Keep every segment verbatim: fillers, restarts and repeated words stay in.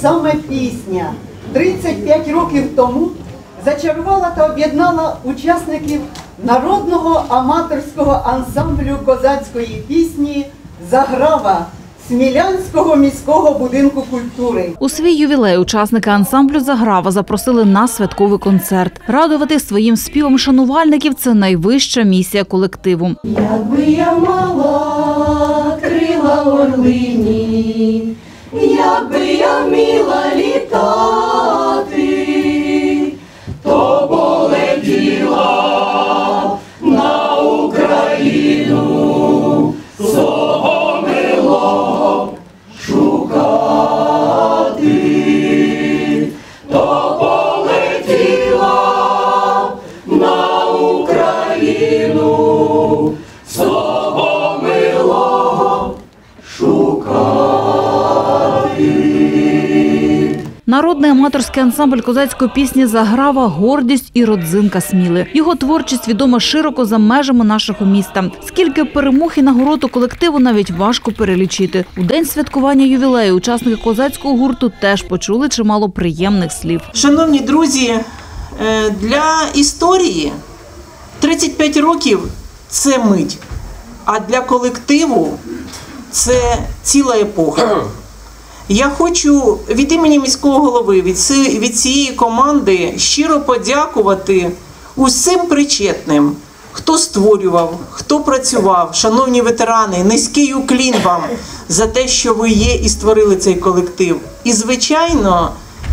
саме пісня тридцять п'ять років тому зачарувала та об'єднала учасників народного аматорського ансамблю козацької пісні «Заграва» Смілянського міського будинку культури. У свій ювілей учасники ансамблю «Заграва» запросили на святковий концерт. Радувати своїм співом шанувальників – це найвища місія колективу. Якби я мала крила орлині, якби я вміла літати, то полетіла на Україну свого милого шукати, то полетіла на Україну свого милого шукати. Народний аматорський ансамбль козацької пісні «Заграва» – гордість і родзинка Сміли. Його творчість відома широко за межами нашого міста. Скільки перемог і нагород у колективу навіть важко перелічити. У день святкування ювілею учасники козацького гурту теж почули чимало приємних слів. Шановні друзі, для історії тридцять п'ять років – це мить, а для колективу – це ціла епоха. Я хочу від імені міського голови, від цієї команди щиро подякувати усім причетним, хто створював, хто працював. Шановні ветерани, низький уклін вам за те, що ви є і створили цей колектив. І, звичайно,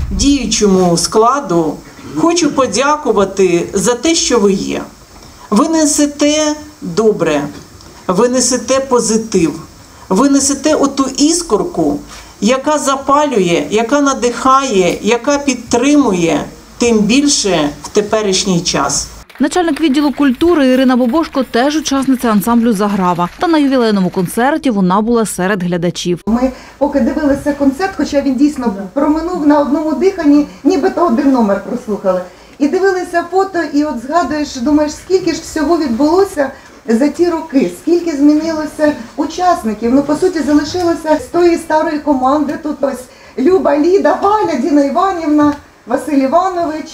діючому складу хочу подякувати за те, що ви є. Ви несете добре, ви несете позитив, ви несете оту іскорку, яка запалює, яка надихає, яка підтримує, тим більше в теперішній час. Начальник відділу культури Ірина Бобошко теж учасниця ансамблю «Заграва». Та на ювілейному концерті вона була серед глядачів. Ми поки дивилися концерт, хоча він дійсно проминув на одному диханні, нібито один номер прослухали. І дивилися фото, і от згадуєш, думаєш, скільки ж всього відбулося за ті роки, скільки змінилося учасників. Ну, по суті, залишилося з тої старої команди. Тут ось Люба, Ліда, Галя, Діна Іванівна, Василь Іванович,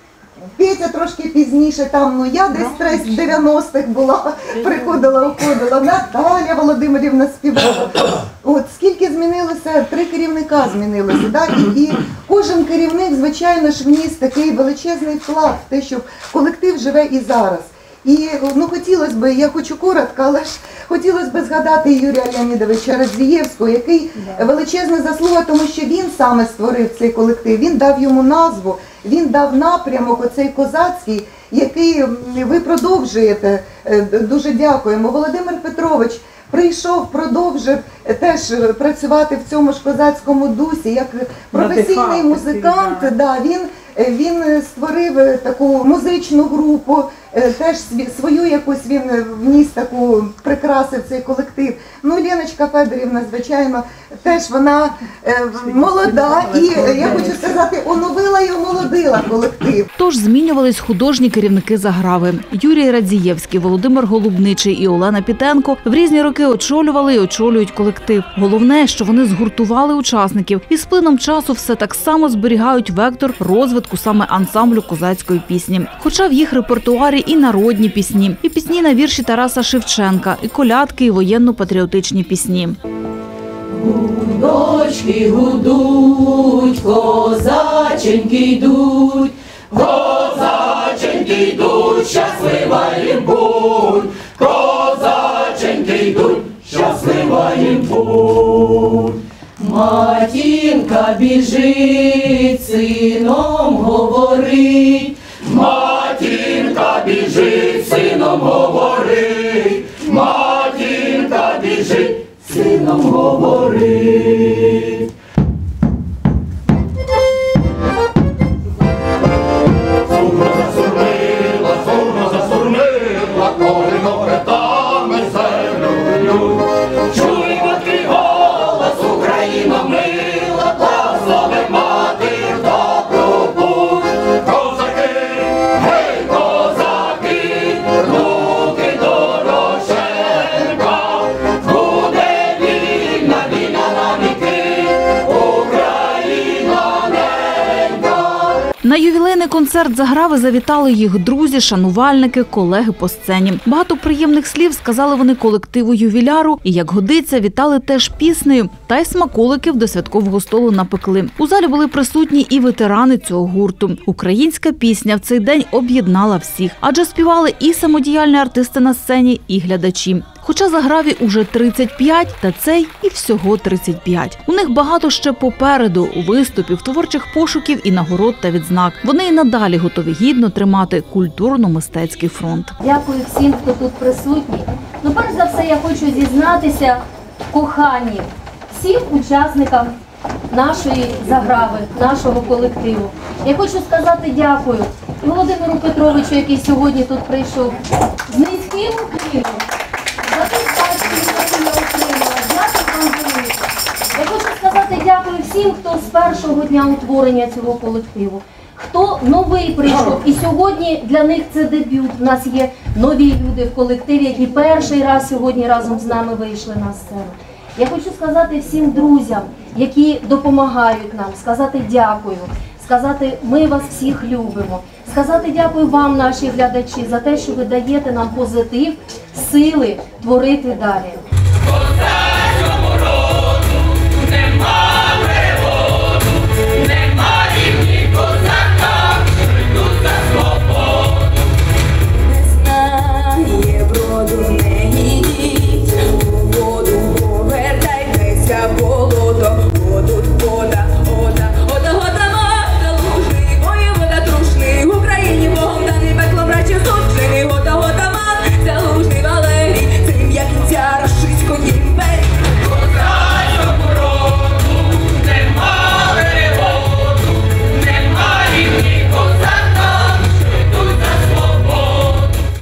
Петя трошки пізніше, там, ну, я десь тресь дев'яностих була, приходила, уходила, Наталя Володимирівна співала. От, скільки змінилося, три керівника змінилося, да? і, і кожен керівник, звичайно ж, вніс такий величезний вклад в те, щоб колектив живе і зараз. І, ну, хотілося б, я хочу коротко, але ж хотілося б згадати Юрія Леонідовича Радзієвського, який величезна заслуга, тому що він саме створив цей колектив, він дав йому назву, він дав напрямок, оцей козацький, який ви продовжуєте. Дуже дякуємо. Володимир Петрович прийшов, продовжив теж працювати в цьому ж козацькому дусі, як професійний музикант. Да, він, він створив таку музичну групу, теж свою якусь він вніс таку, прикрасив цей колектив. Ну, Леночка Федорівна, звичайно, теж вона е, молода і, я хочу сказати, оновила і омолодила колектив. Тож змінювались художні керівники «Заграви». Юрій Радзієвський, Володимир Голубничий і Олена Пітенко в різні роки очолювали і очолюють колектив. Головне, що вони згуртували учасників і з плином часу все так само зберігають вектор розвитку саме ансамблю козацької пісні. Хоча в їх репертуарі і народні пісні, і пісні на вірші Тараса Шевченка, і колядки, і воєнно-патріотичні пісні. Гудочки гудуть, козаченьки йдуть, козаченьки йдуть, щаслива їм будь, козаченьки йдуть, щаслива їм будь. Матінка біжить, сином говорить, матінка біжить, сином говорить, матінка біжить, сином говорить. Сурма засурмила, сурма засурмила, колино хребтами землю б'ють. Чуй, матки, голос, Україна мила, благослови матір добру путь. Козаки, гей, козаки, руки до Дорошенка, буде вільна, вільна на віки. На ювілейний концерт Заграви завітали їх друзі, шанувальники, колеги по сцені. Багато приємних слів сказали вони колективу ювіляру і, як годиться, вітали теж піснею. Та й смаколиків до святкового столу напекли. У залі були присутні і ветерани цього гурту. Українська пісня в цей день об'єднала всіх. Адже співали і самодіяльні артисти на сцені, і глядачі. Хоча Заграві уже тридцять п'ять, та цей і всього тридцять п'ять. У них багато ще попереду – виступів, творчих пошуків і нагород та відзнак. Вони і надалі готові гідно тримати культурно-мистецький фронт. Дякую всім, хто тут присутній. Ну, перш за все, я хочу зізнатися в коханні всім учасникам нашої Заграви, нашого колективу. Я хочу сказати дякую і Володимиру Петровичу, який сьогодні тут прийшов, з низьким укліном. За ту статію, яку я отримала. Дякую вам велике. Я хочу сказати дякую всім, хто з першого дня утворення цього колективу, хто новий прийшов. І сьогодні для них це дебют. У нас є нові люди в колективі, які перший раз сьогодні разом з нами вийшли на сцену. Я хочу сказати всім друзям, які допомагають нам, сказати дякую, сказати ми вас всіх любимо, сказати дякую вам, наші глядачі, за те, що ви даєте нам позитив, сили творити далі.